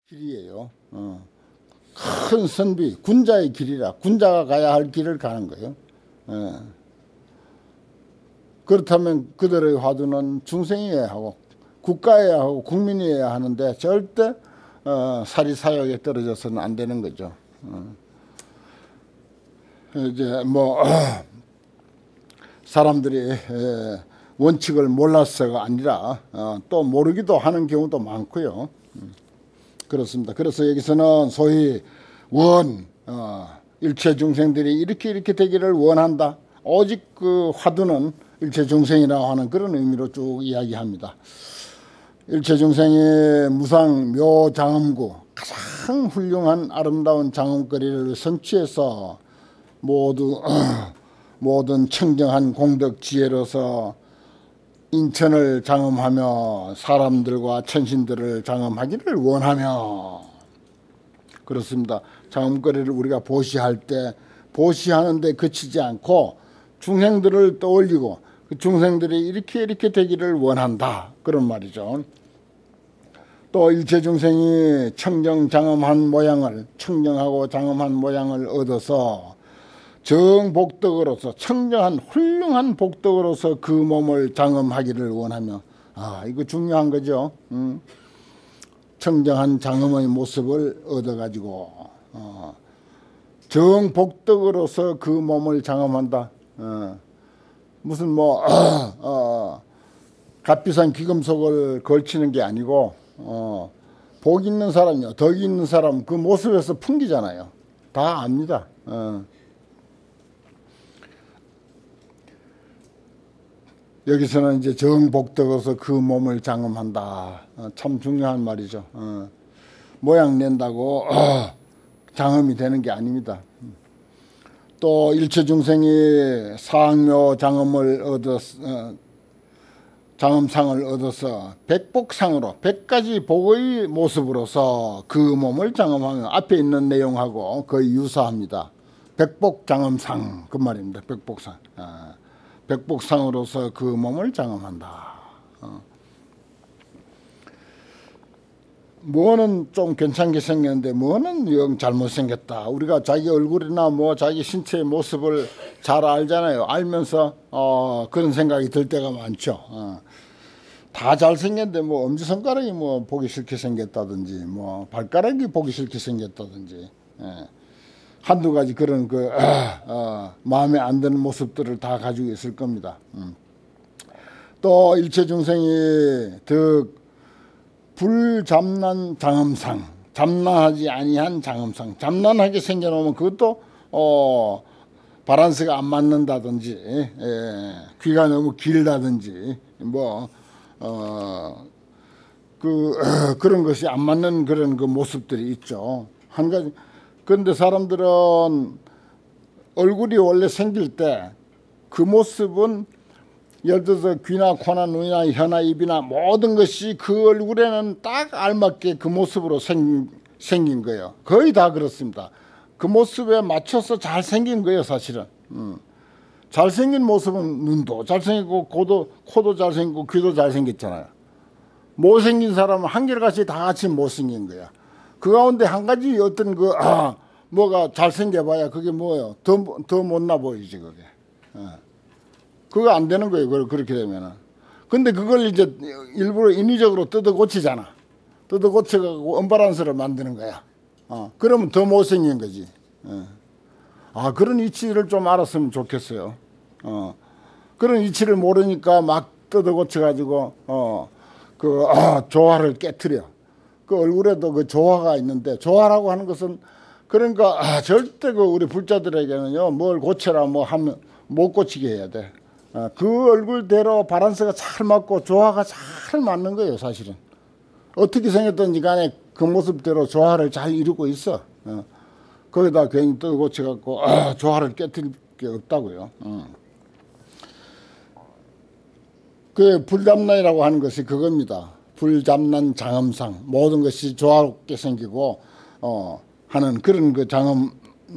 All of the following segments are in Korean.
길이에요. 큰 선비, 군자의 길이라 군자가 가야 할 길을 가는 거예요. 그렇다면 그들의 화두는 중생이어야 하고 국가여야 하고 국민이어야 하는데 절대 사리사욕에 떨어져서는 안 되는 거죠. 이제 뭐 사람들이 원칙을 몰라서가 아니라 또 모르기도 하는 경우도 많고요. 그렇습니다. 그래서 여기서는 소위 일체 중생들이 이렇게 되기를 원한다. 오직 그 화두는 일체 중생이라고 하는 그런 의미로 쭉 이야기합니다. 일체 중생이 무상 묘장엄구 가장 훌륭한 아름다운 장엄거리를 성취해서 모든 청정한 공덕 지혜로서 인천을 장엄하며 사람들과 천신들을 장엄하기를 원하며, 그렇습니다. 장엄거리를 우리가 보시할 때 보시하는데 그치지 않고 중생들을 떠올리고 그 중생들이 이렇게 되기를 원한다, 그런 말이죠. 또 일체 중생이 청정하고 장엄한 모양을 얻어서 정복덕으로서 청정한 훌륭한 복덕으로서 그 몸을 장엄하기를 원하며, 이거 중요한 거죠. 청정한 장엄의 모습을 얻어가지고 정복덕으로서 그 몸을 장엄한다. 무슨 값비싼 귀금속을 걸치는 게 아니고 복 있는 사람이요, 덕이 있는 사람 그 모습에서 풍기잖아요. 다 압니다. 여기서는 이제 정복덕어서 그 몸을 장엄한다. 참 중요한 말이죠. 모양 낸다고 장엄이 되는 게 아닙니다. 또 일체 중생이 사학묘 장엄상을 얻어서 백복상으로 100가지 복의 모습으로서 그 몸을 장엄하며, 앞에 있는 내용하고 거의 유사합니다. 백복장엄상 그 말입니다. 백복상. 백복상으로서 그 몸을 장엄한다. 뭐는 좀 괜찮게 생겼는데 뭐는 영 잘못생겼다. 우리가 자기 얼굴이나 자기 신체의 모습을 잘 알잖아요. 알면서 그런 생각이 들 때가 많죠. 다 잘생겼는데 엄지손가락이 보기 싫게 생겼다든지 발가락이 보기 싫게 생겼다든지, 한두 가지 그런 마음에 안 드는 모습들을 다 가지고 있을 겁니다. 또 일체 중생이 불잠난 장엄상, 잠난하지 아니한 장엄상, 잠난하게 생겨놓으면 그것도 바란스가 안 맞는다든지, 귀가 너무 길다든지 그런 것이 안 맞는 그런 그 모습들이 있죠. 한 가지. 그런데 사람들은 얼굴이 원래 생길 때 그 모습은 예를 들어서 귀나 코나 눈이나 혀나 입이나 모든 것이 그 얼굴에는 딱 알맞게 그 모습으로 생긴 거예요. 거의 다 그렇습니다. 그 모습에 맞춰서 잘생긴 거예요, 사실은. 잘생긴 모습은 눈도 잘생기고 코도 잘생기고 귀도 잘생겼잖아요. 못생긴 사람은 한결같이 다 같이 못생긴 거야. 그 가운데 한 가지 어떤 뭐가 잘생겨봐야 그게 뭐예요? 더 못나 보이지, 그게. 그거 안 되는 거예요, 그렇게 되면은. 근데 그걸 이제 일부러 인위적으로 뜯어 고치잖아. 뜯어 고쳐가지고 언밸런스를 만드는 거야. 그러면 더 못생긴 거지. 그런 이치를 좀 알았으면 좋겠어요. 그런 이치를 모르니까 막 뜯어 고쳐가지고, 조화를 깨트려. 그 얼굴에도 그 조화가 있는데, 조화라고 하는 것은 그러니까 절대 우리 불자들에게는요, 뭘 고쳐라 하면 못 고치게 해야 돼. 그 얼굴대로 바란스가 잘 맞고 조화가 잘 맞는 거예요, 사실은. 어떻게 생겼든지 간에 그 모습대로 조화를 잘 이루고 있어. 거기다 괜히 또 고쳐갖고 조화를 깨뜨릴 게 없다고요. 그 불잡난이라고 하는 것이 그겁니다. 불잡난 장엄상, 모든 것이 조화롭게 생기고 하는 그런 그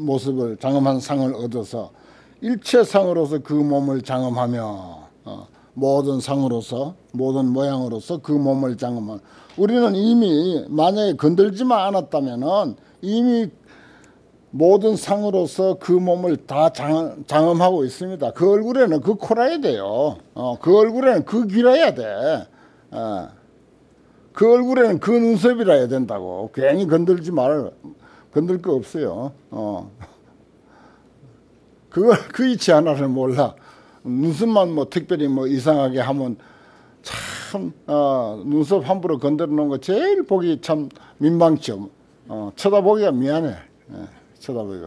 장엄한 상을 얻어서 일체상으로서 그 몸을 장엄하며 모든 상으로서 모든 모양으로서 그 몸을 장엄한 우리는 이미 만약에 건들지만 않았다면은 이미 모든 상으로서 그 몸을 다 장엄하고 있습니다. 그 얼굴에는 그 코라야 돼요. 그 얼굴에는 그 귀라야 돼. 그 얼굴에는 그 눈썹이라야 된다고. 괜히 건들 거 없어요. 그 이치 하나를 몰라. 눈썹만 뭐 특별히 뭐 이상하게 하면 참, 눈썹 함부로 건드려 놓은 거 제일 보기 참 민망죠. 쳐다보기가 미안해. 쳐다보기가.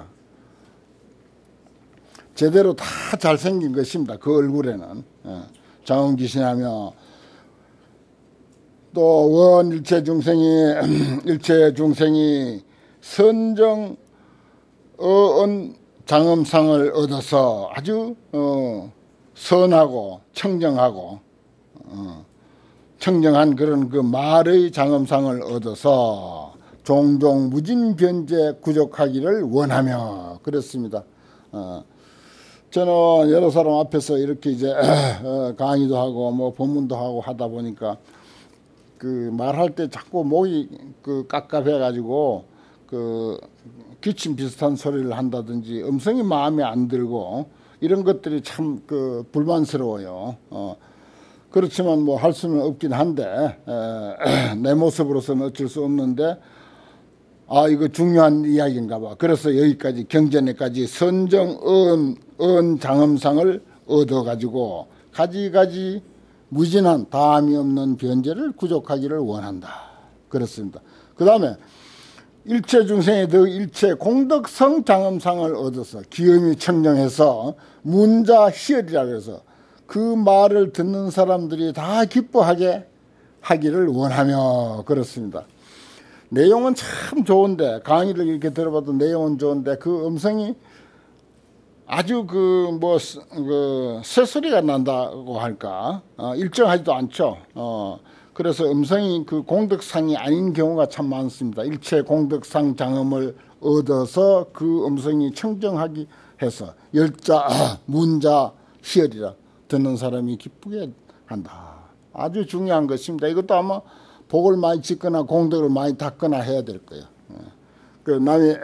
제대로 다 잘생긴 것입니다. 그 얼굴에는. 장엄기신하며 또 원일체 중생이 선정 어언 장엄상을 얻어서 아주 선하고 청정하고 청정한 그런 그 말의 장엄상을 얻어서 종종 무진변제 구족하기를 원하며 그랬습니다. 저는 여러 사람 앞에서 이렇게 이제 강의도 하고 뭐 법문도 하고 하다 보니까 그 말할 때 자꾸 목이 그 깝깝해 가지고 그 기침 비슷한 소리를 한다든지 음성이 마음에 안 들고 이런 것들이 참 그 불만스러워요. 그렇지만 뭐 할 수는 없긴 한데 내 모습으로서는 어쩔 수 없는데 이거 중요한 이야기인가 봐. 그래서 여기까지 경전에까지 선정 장엄상을 얻어가지고 가지가지 무진한 다함이 없는 변제를 구족하기를 원한다. 그렇습니다. 그 다음에 일체 중생의 더 일체 공덕성 장엄상을 얻어서 기음이 청정해서 문자 희열이라 그래서 그 말을 듣는 사람들이 다 기뻐하게 하기를 원하며 그렇습니다. 내용은 참 좋은데 강의를 이렇게 들어봐도 내용은 좋은데 그 음성이 아주 그 새소리가 난다고 할까 일정하지도 않죠. 그래서 음성이 그 공덕상이 아닌 경우가 참 많습니다. 일체 공덕상 장엄을 얻어서 그 음성이 청정하기 해서 열자 문자 희열이라 듣는 사람이 기쁘게 한다. 아주 중요한 것입니다. 이것도 아마 복을 많이 짓거나 공덕을 많이 닦거나 해야 될 거예요. 그 남의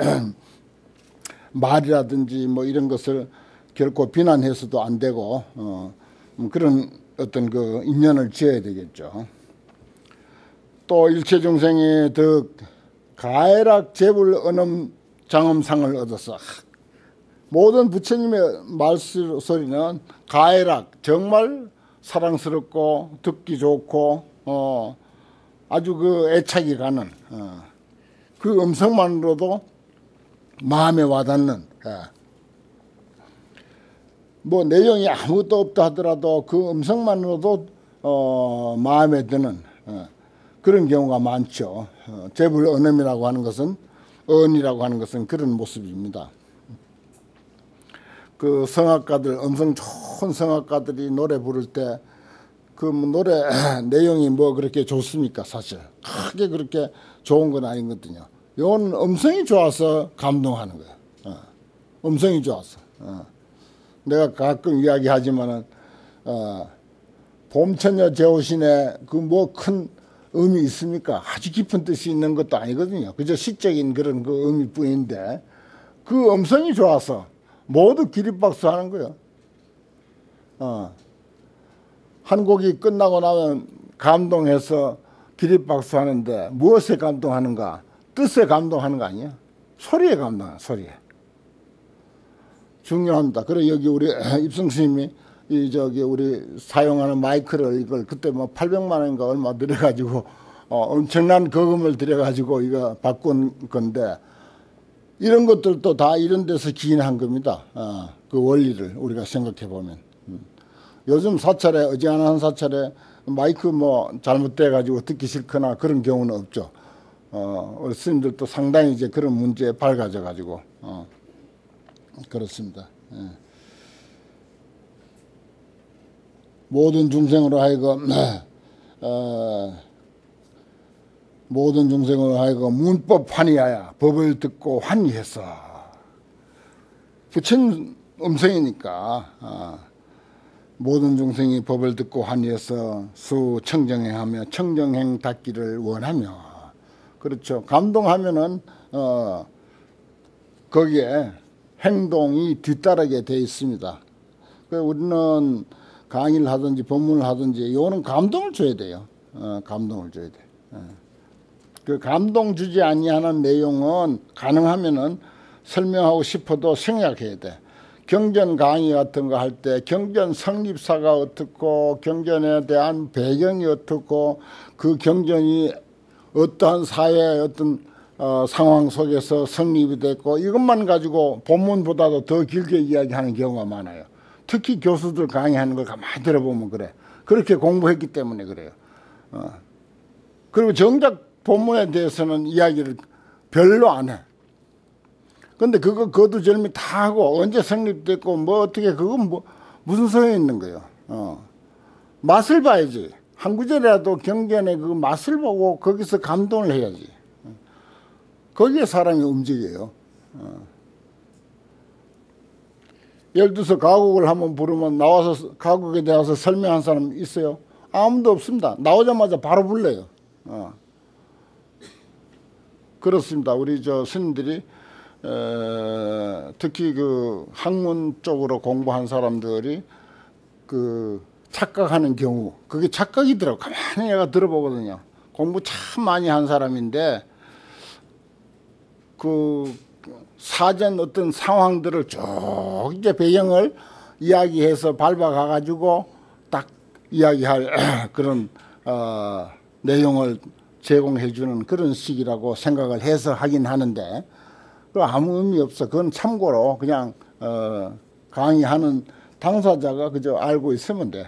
말이라든지 뭐 이런 것을 결코 비난해서도 안 되고 그런 어떤 그 인연을 지어야 되겠죠. 또 일체 중생이 더 가해락 재불 언음 장엄상을 얻어서 모든 부처님의 말소리는 가해락 정말 사랑스럽고 듣기 좋고 아주 그 애착이 가는 그 음성만으로도 마음에 와닿는 뭐 내용이 아무것도 없다 하더라도 그 음성만으로도 마음에 드는 그런 경우가 많죠. 재불 언음이라고 하는 것은 언이라고 하는 것은 그런 모습입니다. 그 성악가들 음성 좋은 성악가들이 노래 부를 때 그 노래 내용이 뭐 그렇게 좋습니까? 사실 크게 그렇게 좋은 건 아니거든요. 이건 음성이 좋아서 감동하는 거예요. 음성이 좋아서. 내가 가끔 이야기하지만은 봄처녀 제오신에 그 뭐 큰 의미 있습니까? 아주 깊은 뜻이 있는 것도 아니거든요. 그저 시적인 그런 그 의미뿐인데 그 음성이 좋아서 모두 기립박수 하는 거예요. 한 곡이 끝나고 나면 감동해서 기립박수 하는데 무엇에 감동하는가? 뜻에 감동하는 거 아니야? 소리에 감동하는 소리에. 중요합니다. 그래 여기 우리 입성 스님이 우리 사용하는 마이크를 이걸 그때 뭐 800만 원인가 얼마 들여가지고 엄청난 거금을 들여가지고 이거 바꾼 건데 이런 것들도 다 이런 데서 기인한 겁니다. 그 원리를 우리가 생각해 보면 요즘 사찰에 어지간한 사찰에 마이크 뭐 잘못돼 가지고 듣기 싫거나 그런 경우는 없죠. 우리 스님들도 상당히 이제 그런 문제에 밝아져 가지고 그렇습니다. 모든 중생으로 하여금 문법 환희하여 법을 듣고 환희해서 부처님 음성이니까 모든 중생이 법을 듣고 환희해서 수청정행하며 청정행 닿기를 원하며. 그렇죠. 감동하면은 거기에 행동이 뒤따르게 돼 있습니다. 우리는 강의를 하든지 법문을 하든지 이거는 감동을 줘야 돼요. 감동을 줘야 돼. 그 감동 주지 아니하는 내용은 가능하면은 설명하고 싶어도 생략해야 돼. 경전 강의 같은 거 할 때 경전 성립사가 어떻고 경전에 대한 배경이 어떻고 그 경전이 어떠한 사회의 어떤 상황 속에서 성립이 됐고 이것만 가지고 본문보다도 더 길게 이야기하는 경우가 많아요. 특히 교수들 강의하는 걸 가만히 들어보면 그래. 그렇게 공부했기 때문에 그래요. 그리고 정작 본문에 대해서는 이야기를 별로 안 해. 근데 그거 거두절미 다 하고 언제 성립됐고 뭐 어떻게 그건 뭐 무슨 소용이 있는 거예요. 맛을 봐야지. 한 구절이라도 경전의 그 맛을 보고 거기서 감동을 해야지. 거기에 사람이 움직여요. 예를 들어서 가곡을 한번 부르면 나와서 가곡에 대해서 설명한 사람 있어요? 아무도 없습니다. 나오자마자 바로 불러요. 그렇습니다. 우리 저 스님들이 특히 그 학문 쪽으로 공부한 사람들이 그 착각하는 경우, 그게 착각이더라고. 가만히 내가 들어보거든요. 공부 참 많이 한 사람인데 그 사전 어떤 상황들을 쭉 이제 배경을 이야기해서 밟아가 가지고 딱 이야기할 그런 내용을 제공해 주는 그런 식이라고 생각을 해서 하긴 하는데 그 아무 의미 없어. 그건 참고로 그냥 강의하는 당사자가 그저 알고 있으면 돼.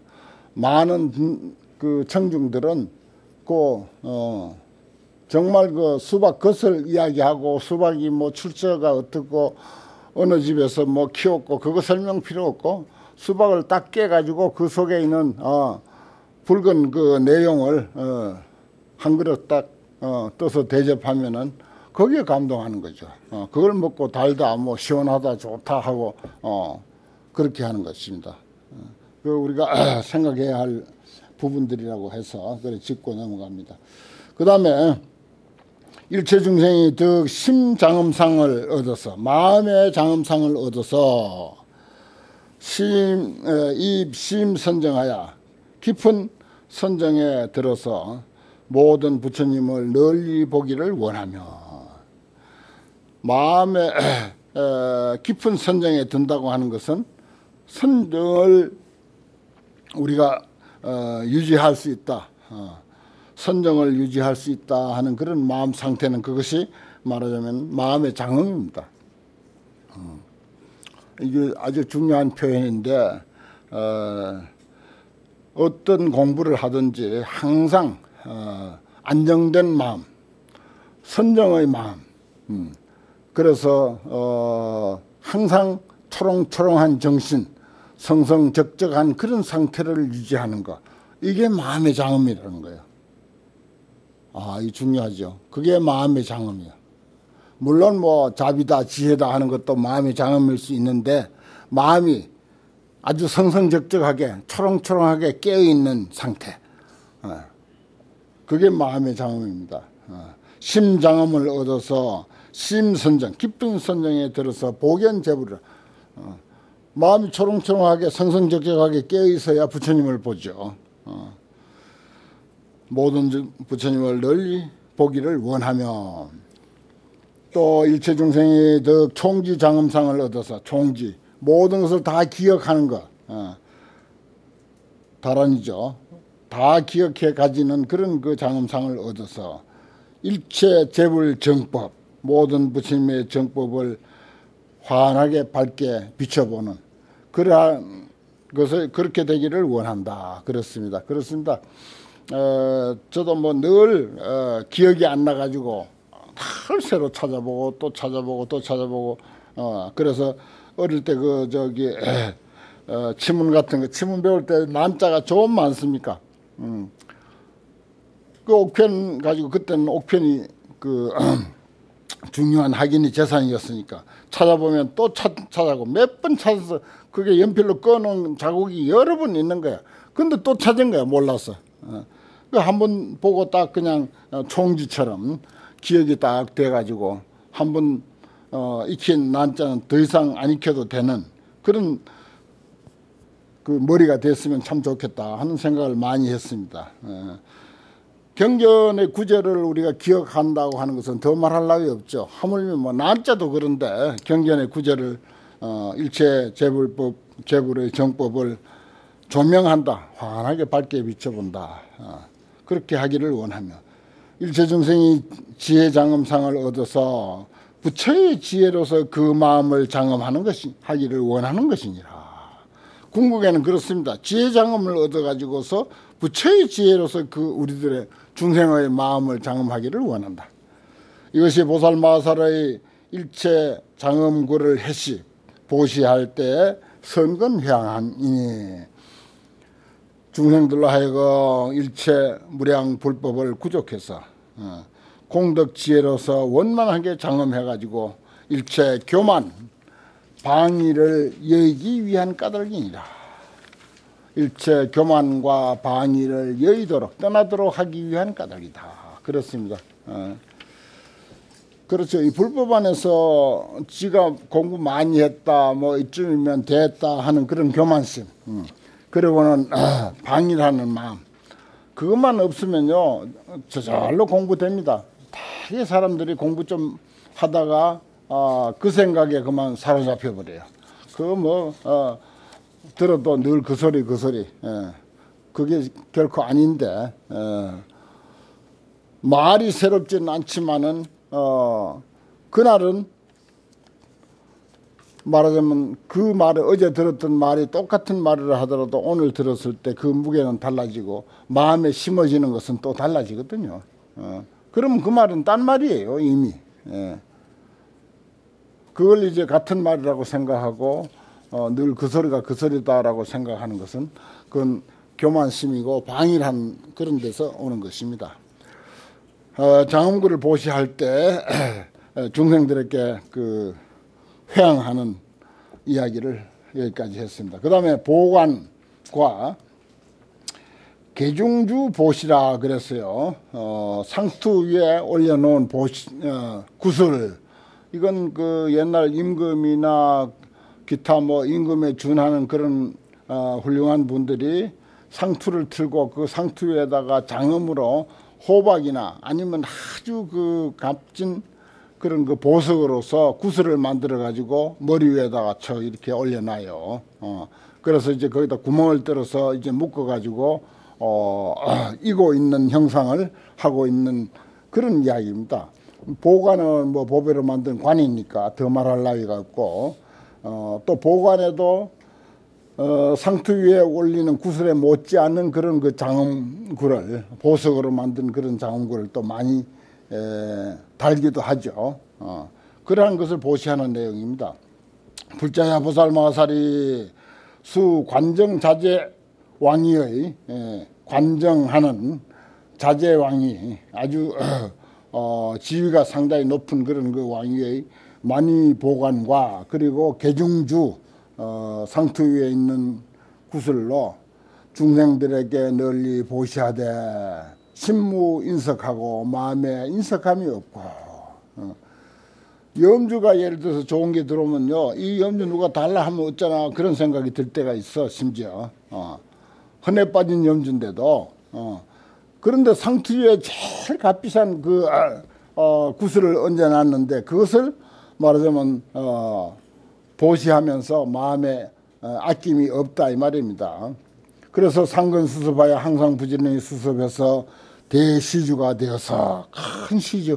많은 그 청중들은 그 정말 그 수박 겉을 이야기하고 수박이 뭐 출처가 어떻고 어느 집에서 뭐 키웠고 그거 설명 필요 없고 수박을 딱 깨가지고 그 속에 있는 붉은 그 내용을 한 그릇 딱 떠서 대접하면은 거기에 감동하는 거죠. 그걸 먹고 달다 뭐 시원하다 좋다 하고 그렇게 하는 것입니다. 그 우리가 생각해야 할 부분들이라고 해서 그래 짚고 넘어갑니다. 그 다음에 일체 중생이 득 심장엄상을 얻어서 마음의 장엄상을 얻어서 심선정하여 깊은 선정에 들어서 모든 부처님을 널리 보기를 원하며 마음의 깊은 선정에 든다고 하는 것은 선정을 우리가 유지할 수 있다. 선정을 유지할 수 있다 하는 그런 마음 상태는 그것이 말하자면 마음의 장엄입니다. 이게 아주 중요한 표현인데 어떤 공부를 하든지 항상 안정된 마음, 선정의 마음, 그래서 항상 초롱초롱한 정신, 성성적적한 그런 상태를 유지하는 것, 이게 마음의 장엄이라는 거예요. 이 중요하죠. 그게 마음의 장엄이에요. 물론 뭐 자비다 지혜다 하는 것도 마음의 장엄일 수 있는데 마음이 아주 성성적적하게 초롱초롱하게 깨어있는 상태, 그게 마음의 장엄입니다. 심장엄을 얻어서 심선정, 깊은 선정에 들어서 복연제불을 마음이 초롱초롱하게 성성적적하게 깨어있어야 부처님을 보죠. 모든 부처님을 널리 보기를 원하며 또 일체 중생이 더 총지 장엄상을 얻어서 총지 모든 것을 다 기억하는 것, 다란이죠. 다 기억해 가지는 그런 그 장엄상을 얻어서 일체 재불 정법 모든 부처님의 정법을 환하게 밝게 비춰보는 그러한 것을 그렇게 되기를 원한다. 그렇습니다. 그렇습니다. 저도 뭐 늘 기억이 안 나가지고 늘 새로 찾아보고 또 찾아보고 또 찾아보고 그래서 어릴 때 그 저기 지문 같은 거 지문 배울 때 만자가 좀 많습니까? 그 옥편 가지고 그때는 옥편이 그 중요한 학인이 재산이었으니까 찾아보면 또 찾아고 몇 번 찾아서 그게 연필로 꺼놓은 자국이 여러 번 있는 거야. 근데 또 찾은 거야, 몰라서. 한 번 보고 딱 그냥 총지처럼 기억이 딱 돼가지고 한 번 익힌 난자는 더 이상 안 익혀도 되는 그런 그 머리가 됐으면 참 좋겠다 하는 생각을 많이 했습니다. 경전의 구절을 우리가 기억한다고 하는 것은 더 말할 나위 없죠. 하물며 뭐 난자도 그런데 경전의 구절을 일체 재불법, 재불의 정법을 조명한다. 환하게 밝게 비춰본다. 그렇게 하기를 원하며 일체 중생이 지혜 장엄상을 얻어서 부처의 지혜로서 그 마음을 장엄하는 것이 하기를 원하는 것이니라. 궁극에는 그렇습니다. 지혜 장엄을 얻어가지고서 부처의 지혜로서 그 우리들의 중생의 마음을 장엄하기를 원한다. 이것이 보살마살의 일체 장엄구를 해시 보시할 때 선건회항이니 중생들로 하여금 일체 무량 불법을 구족해서 공덕 지혜로서 원만하게 장엄해가지고 일체 교만 방위를 여의기 위한 까닭이니라. 일체 교만과 방위를 여의도록 떠나도록 하기 위한 까닭이다. 그렇습니다. 그렇죠. 이 불법 안에서 지가 공부 많이 했다, 뭐 이쯤이면 됐다 하는 그런 교만심. 그리고는 방위라는 마음. 그것만 없으면요, 저절로 공부됩니다. 되게 사람들이 공부 좀 하다가 그 생각에 그만 사로잡혀 버려요. 그거 뭐 들어도 늘 그 소리 그 소리. 그게 결코 아닌데 말이 새롭지는 않지만은 그날은 말하자면 그 말을 어제 들었던 말이 똑같은 말을 하더라도 오늘 들었을 때 그 무게는 달라지고 마음에 심어지는 것은 또 달라지거든요. 그러면 그 말은 딴 말이에요, 이미. 그걸 이제 같은 말이라고 생각하고 늘 그 소리가 그 소리다라고 생각하는 것은 그건 교만심이고 방일한 그런 데서 오는 것입니다. 장엄구를 보시할 때 중생들에게 그 회항하는 이야기를 여기까지 했습니다. 그 다음에 보관과 계중주 보시라 그랬어요. 상투 위에 올려놓은 구슬. 이건 그 옛날 임금이나 기타 뭐 임금에 준하는 그런 훌륭한 분들이 상투를 틀고 그 상투 위에다가 장엄으로 호박이나 아니면 아주 그 값진 그런 그 보석으로서 구슬을 만들어 가지고 머리 위에다가 이렇게 올려놔요. 그래서 이제 거기다 구멍을 뚫어서 이제 묶어 가지고 이고 있는 형상을 하고 있는 그런 이야기입니다. 보관은 뭐 보배로 만든 관이니까 더 말할 나위가 없고 또 보관에도 상투 위에 올리는 구슬에 못지않는 그런 그 장엄구를 보석으로 만든 그런 장엄구를 또 많이 달기도 하죠. 그러한 것을 보시하는 내용입니다. 불자야 보살마살이 수관정자재 왕이의 관정하는 자재왕이 아주 지위가 상당히 높은 그런 그 왕위의 만위보관과 그리고 계중주 상투 위에 있는 구슬로 중생들에게 널리 보시하되 신무인석하고 마음에 인석함이 없고 염주가 예를 들어서 좋은 게 들어오면요, 이 염주 누가 달라 하면 어쩌나 그런 생각이 들 때가 있어. 심지어 흔해 빠진 염주인데도 그런데 상투 위에 제일 값비싼 그 구슬을 얹어놨는데 그것을 말하자면 보시하면서 마음에 아낌이 없다 이 말입니다. 그래서 상근 수습하여 항상 부지런히 수습해서 대시주가 되어서 큰 시주,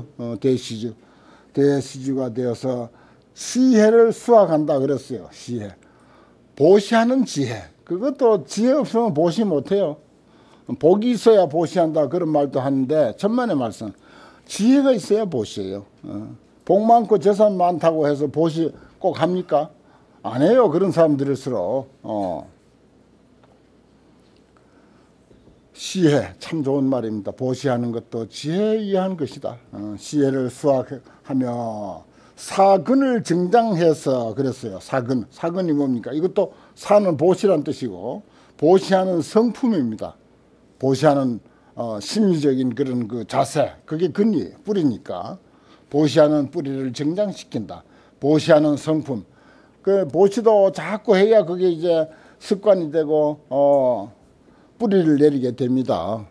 대시주가 되어서 시해를 수확한다 그랬어요. 시해. 보시하는 지혜. 그것도 지혜 없으면 보시 못해요. 복이 있어야 보시한다 그런 말도 하는데 천만의 말씀. 지혜가 있어야 보시해요. 복 많고 재산 많다고 해서 보시 꼭 합니까? 안 해요. 그런 사람들일수록. 시해 참 좋은 말입니다. 보시하는 것도 지혜에 의한 것이다. 시해를 수학하며 사근을 증장해서 그랬어요. 사근이 뭡니까? 이것도 사는 보시란 뜻이고 보시하는 성품입니다. 보시하는 심리적인 그런 그 자세, 그게 근이 뿌리니까 보시하는 뿌리를 증장시킨다. 보시하는 성품. 그 보시도 자꾸 해야 그게 이제 습관이 되고 뿌리를 내리게 됩니다.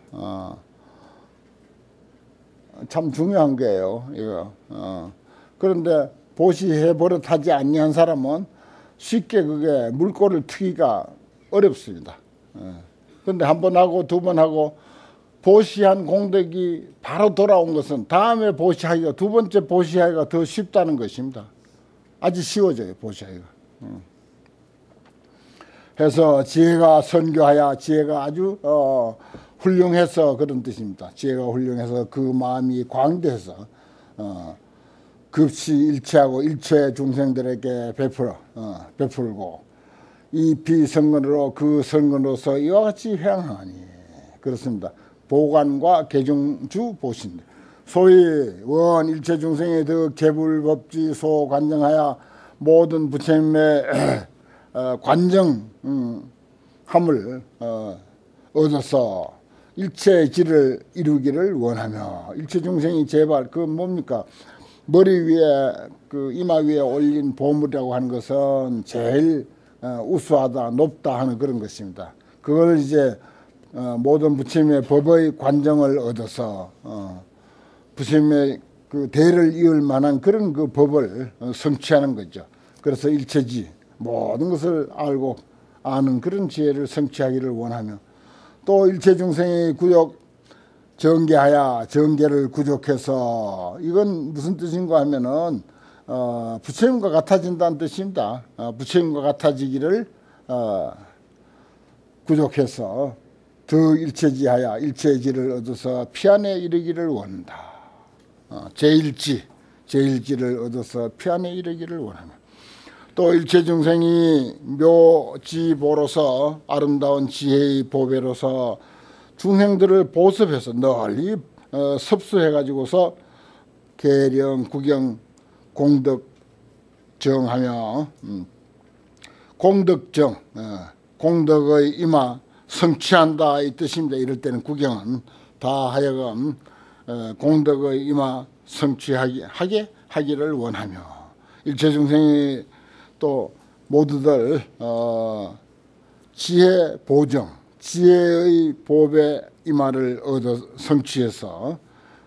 참 중요한 거예요. 이거. 그런데 보시해 버릇하지 아니한 사람은 쉽게 그게 물꼬를 트기가 어렵습니다. 그런데 한 번 하고 두 번 하고 보시한 공덕이 바로 돌아온 것은 다음에 보시하기가 두 번째 보시하기가 더 쉽다는 것입니다. 아주 쉬워져요. 보시하기가. 해서 지혜가 선교하여 지혜가 아주 훌륭해서 그런 뜻입니다. 지혜가 훌륭해서 그 마음이 광대해서 급시 일체하고 일체 중생들에게 베풀고 이 비성근으로 그 성근으로서 이와 같이 회항하니 그렇습니다. 보관과 개중주 보신 소위 원 일체 중생의 더 개불법지 소관정하여 모든 부처님의 관정함을 얻어서 일체의 질을 이루기를 원하며 일체 중생이 제발 그 뭡니까? 머리 위에 그 이마 위에 올린 보물이라고 하는 것은 제일 우수하다 높다 하는 그런 것입니다. 그걸 이제 모든 부처님의 법의 관정을 얻어서 부처님의 그 대를 이을 만한 그런 그 법을 성취하는 거죠. 그래서 일체지 모든 것을 알고 아는 그런 지혜를 성취하기를 원하며 또 일체 중생의 구욕 정계하여 정계를 구족해서 이건 무슨 뜻인가 하면은 부처님과 같아진다는 뜻입니다. 부처님과 같아지기를 구족해서 더 일체지하여 일체지를 얻어서 피안에 이르기를 원한다. 제일지를 얻어서 피안에 이르기를 원하며 또 일체 중생이 묘지보로서 아름다운 지혜의 보배로서 중생들을 보습해서 널리 섭수해가지고서 계령, 구경, 공덕 정하며 공덕정, 공덕의 임하 성취한다 이 뜻입니다. 이럴 때는 구경은 다 하여금 공덕의 임하 성취하게 하기를 원하며 일체 중생이 또 모두들 지혜 보정, 지혜의 보배 임하를 얻어 성취해서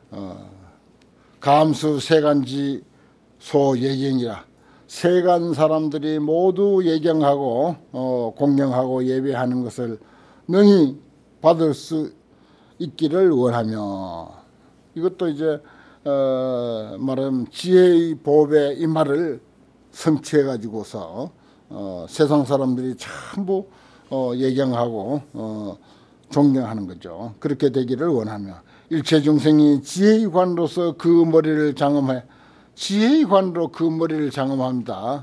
감수 세간지 소예경이라 세간 사람들이 모두 예경하고 공경하고 예배하는 것을 능히 받을 수 있기를 원하며 이것도 이제 말하면 지혜의 보배 임하를 성취해 가지고서 세상 사람들이 전부 예경하고 존경하는 거죠. 그렇게 되기를 원하며 일체 중생이 지혜의 관으로서 그 머리를 장엄해 지혜의 관으로 그 머리를 장엄합니다.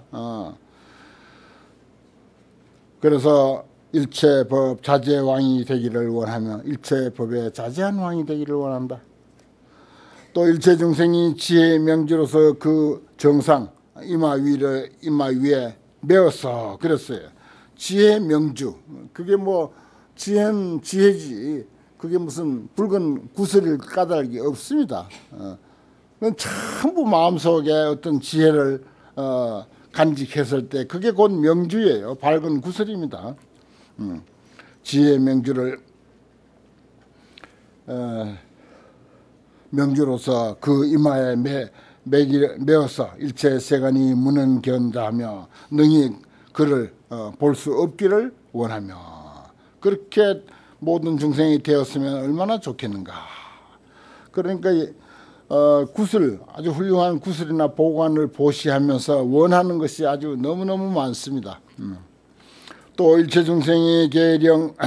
그래서 일체법 자제왕이 되기를 원하며 일체법의 자제한 왕이 되기를 원한다. 또 일체 중생이 지혜의 명주로서 그 정상 이마 위에 메었어 그랬어요. 지혜 명주 그게 뭐 지혜는 지혜지 그게 무슨 붉은 구슬을 까닭이 없습니다. 전부 마음속에 어떤 지혜를 간직했을 때 그게 곧 명주예요. 밝은 구슬입니다. 지혜 명주를 명주로서 그 이마에 메어서 일체 세간이 무능견자하며 능히 그를 볼 수 없기를 원하며 그렇게 모든 중생이 되었으면 얼마나 좋겠는가. 그러니까 구슬 아주 훌륭한 구슬이나 보관을 보시하면서 원하는 것이 아주 너무너무 많습니다. 또 일체 중생이 계령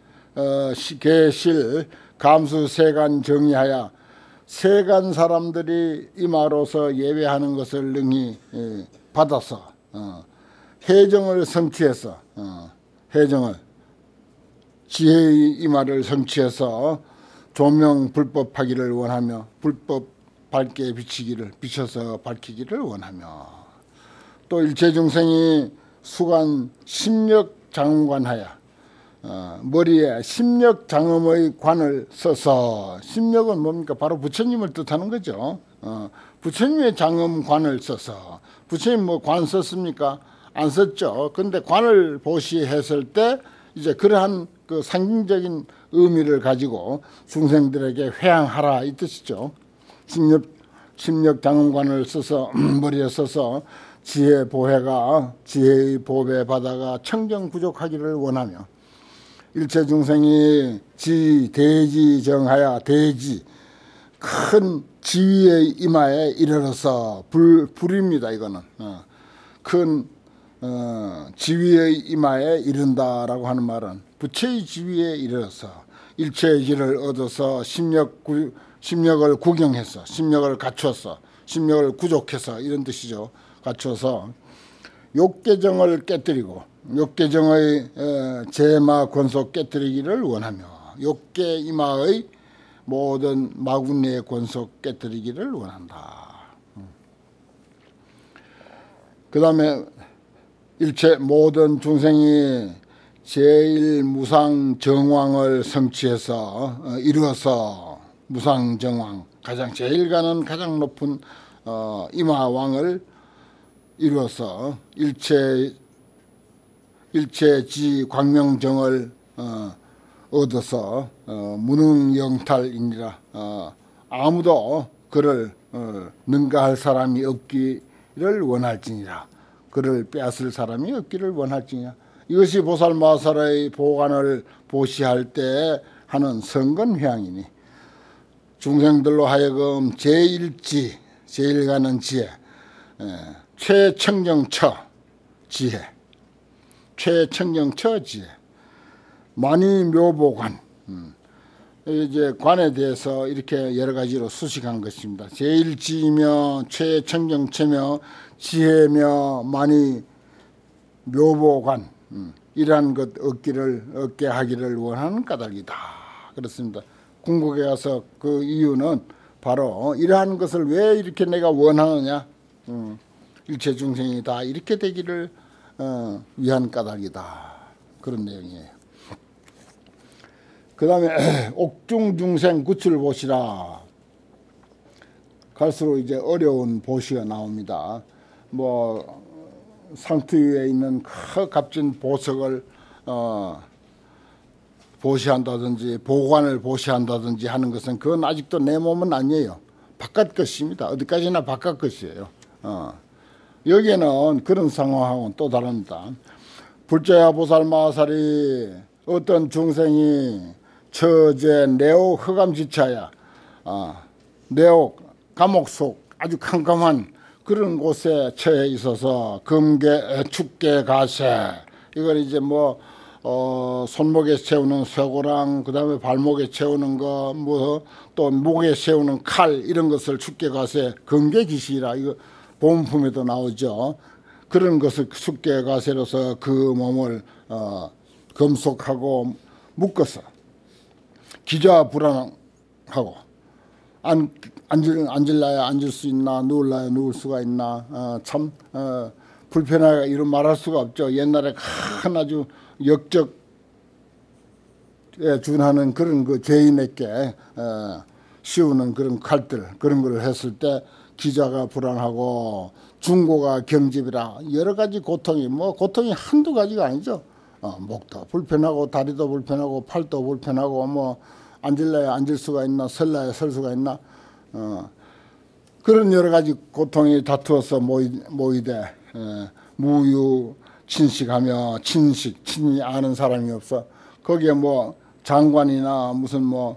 계실 감수 세간 정의하여 세간 사람들이 이마로서 예배하는 것을 능히 받아서 해정을 성취해서 해정을 지혜의 이마를 성취해서 조명 불법하기를 원하며 불법 밝게 비춰서 밝히기를 원하며 또 일체중생이 수관 심력 장관하여 머리에 심력 장엄의 관을 써서 심력은 뭡니까? 바로 부처님을 뜻하는 거죠. 부처님의 장엄관을 써서 부처님 뭐 관 썼습니까? 안 썼죠. 근데 관을 보시했을 때 이제 그러한 그 상징적인 의미를 가지고 중생들에게 회항하라 이 뜻이죠. 심력 장엄관을 써서 머리에 써서 지혜 보혜가 지혜의 보배 바다가 청정 부족하기를 원하며 일체 중생이 대지정하여 대지 큰 지위의 이마에 이르러서 불입니다. 이거는 큰 지위의 이마에 이른다라고 하는 말은 부처의 지위에 이르러서 일체의 질을 얻어서 심력을 구경해서 심력을 갖춰서 심력을 구족해서 이런 뜻이죠. 갖춰서 욕계정을 깨뜨리고 욕계정의 제마 권속 깨뜨리기를 원하며 욕계 이마의 모든 마군의 권속 깨뜨리기를 원한다. 그 다음에 일체 모든 중생이 제1무상정왕을 성취해서 이루어서 무상정왕 제일 가는 가장 높은 이마왕을 이루어서 일체지 광명정을 얻어서 무능영탈이니라 아무도 그를 능가할 사람이 없기를 원할지니라 그를 빼앗을 사람이 없기를 원할지니라. 이것이 보살마살의 보관을 보시할 때 하는 성건회양이니 중생들로 하여금 제1지 제일 가는 지혜 최청정처 지혜 최청정처 지혜 만이묘보관 이제 관에 대해서 이렇게 여러 가지로 수식한 것입니다. 제1지이며 최청정처며 지혜며 만이묘보관 이러한 것 얻게 하기를 원하는 까닭이다. 그렇습니다. 궁극에 가서 그 이유는 바로 이러한 것을 왜 이렇게 내가 원하느냐 일체 중생이 다 이렇게 되기를 위한 까닭이다. 그런 내용이에요. 그 다음에 옥중중생 구출 보시라. 갈수록 이제 어려운 보시가 나옵니다. 뭐 상투 위에 있는 값진 보석을 보시한다든지 보관을 보시한다든지 하는 것은 그건 아직도 내 몸은 아니에요. 바깥 것입니다. 어디까지나 바깥 것이에요. 여기에는 그런 상황하고는 또 다릅니다. 불자야 보살마살이 어떤 중생이 처제 내옥 흑암지차야 내옥 감옥 속 아주 캄캄한 그런 곳에 처해 있어서 금계 축계 가세 이걸 이제 뭐 손목에 채우는 쇠고랑 그다음에 발목에 채우는 거 뭐 또 목에 채우는 칼 이런 것을 축계 가세 금계 기시라 이거 보문품에도 나오죠. 그런 것을 축계 가세로서 그 몸을 검속하고 묶어서 기자 불안하고 앉을라야 앉을 수 있나 누울라야 누울 수가 있나 참 불편하게 이런 말할 수가 없죠. 옛날에 큰 아주 역적에 준하는 그런 그 죄인에게 씌우는 그런 칼들 그런 걸 했을 때 기자가 불안하고 중고가 경집이라 여러 가지 고통이 뭐 고통이 한두 가지가 아니죠. 목도 불편하고 다리도 불편하고 팔도 불편하고 뭐 앉을래야 앉을 수가 있나 설래야 설 수가 있나 그런 여러 가지 고통이 다투어서 모이되 무유 친식하며 친히 아는 사람이 없어 거기에 뭐 장관이나 무슨 뭐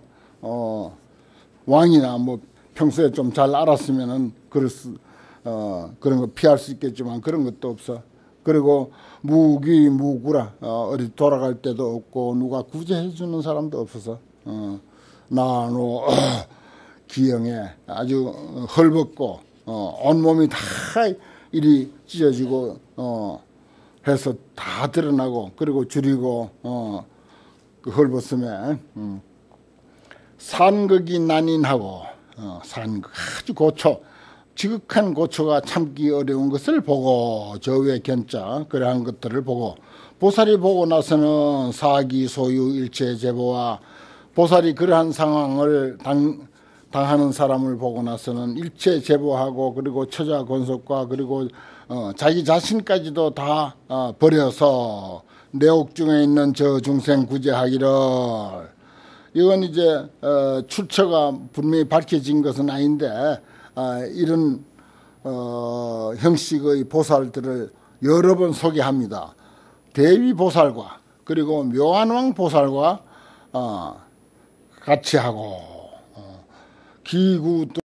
왕이나 뭐 평소에 좀 잘 알았으면은 그런 거 피할 수 있겠지만 그런 것도 없어. 그리고 무기 무구라 어디 돌아갈 데도 없고 누가 구제해 주는 사람도 없어서 나노 기형에 아주 헐벗고 온몸이 다 이리 찢어지고 해서 다 드러나고 그리고 줄이고 그 헐벗음에 산극이 난인하고 산극 아주 고초 지극한 고초가 참기 어려운 것을 보고 저 위에 견자 그러한 것들을 보고 보살이 보고 나서는 사기 소유 일체 제보와 보살이 그러한 상황을 당하는 사람을 보고 나서는 일체 제보하고 그리고 처자 권속과 그리고 자기 자신까지도 다 버려서 내옥 중에 있는 저 중생 구제하기를. 이건 이제 출처가 분명히 밝혀진 것은 아닌데 이런 형식의 보살들을 여러 번 소개합니다. 대위보살과 그리고 묘한왕 보살과 같이 하고 기구